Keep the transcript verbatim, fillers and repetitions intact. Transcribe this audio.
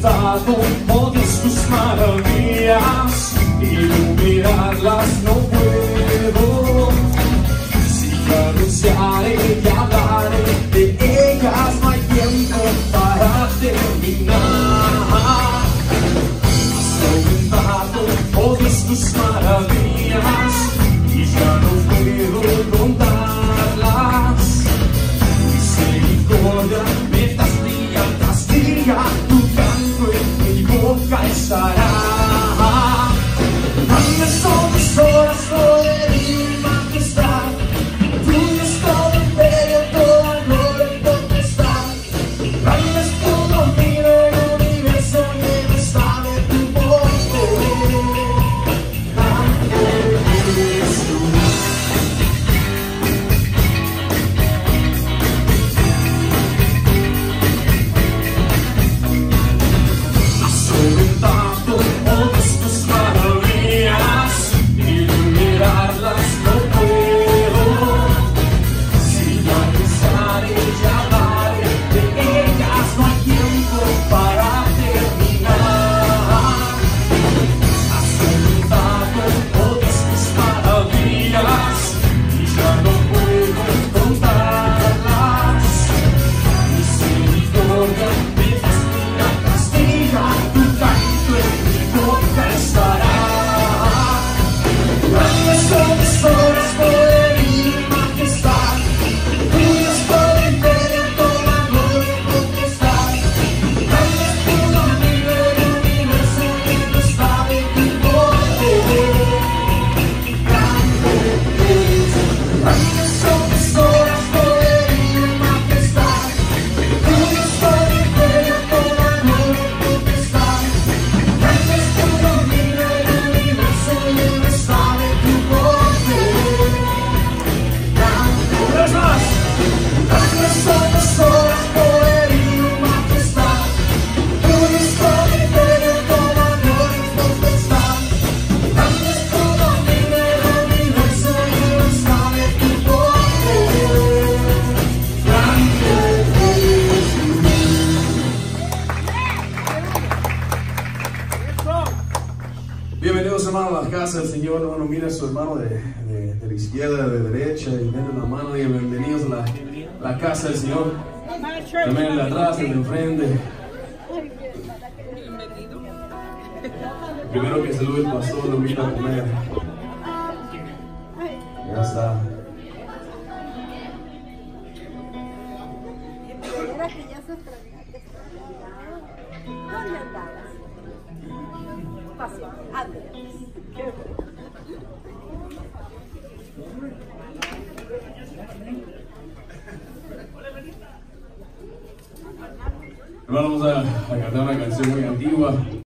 contado, oh Dios, tus maravillas, iluminarlas no puedo. Si anunciaré y hablaré de ellas, no hay tiempo para terminar. Has aumentado, oh Dios, tus maravillas, y ya no puedo contarlas. Misericordia me castiga, castiga, tu canto en mi boca estará. Grandes son tus obras, poder y majestad, tuyo es todo imperio, toda gloria y potestad. Grande es tu dominio, el universo lleno está de tu poder. Grande eres tú. Has aumentado, oh Dios, tus maravillas, iluminarlas no puedo. Si yo pensaré y hablaré de ellas, no hay tiempo para terminar. Has aumentado, oh Dios, tus maravillas, y ya no puedo contarlas. Misericordia me castiga, castiga, tu canto en mi boca estará. Grandes son tus obras, poder y majestad, tuyo es todo imperio, toda gloria y potestad. Grande es tu dominio, el universo lleno está de tu poder. Grande eres tú. Grandes son tus obras, poder y majestad, tuyo es todo imperio, toda gloria y potestad. Grande es tu dominio, el universo lleno está de tu poder. Grande eres más. Grandes son tus obras, poder y majestad, tuyo es todo imperio, toda gloria y potestad. Grande es tu dominio, el universo lleno está de tu poder. Grande eres tú. Bienvenidos, hermano, a la casa del Señor. Hermano, mira a su hermano de, de, de la izquierda, de derecha, y denle la mano y bienvenidos a la, la casa del Señor. También el de atrás, el de enfrente. Primero que salude el pastor, lo invita a comer. Ya está. Era que ya se extrañaba, que extrañaba. ¿Dónde andabas? Pasión, ándale. Qué bueno. Hermano, vamos a, a cantar una canción muy antigua.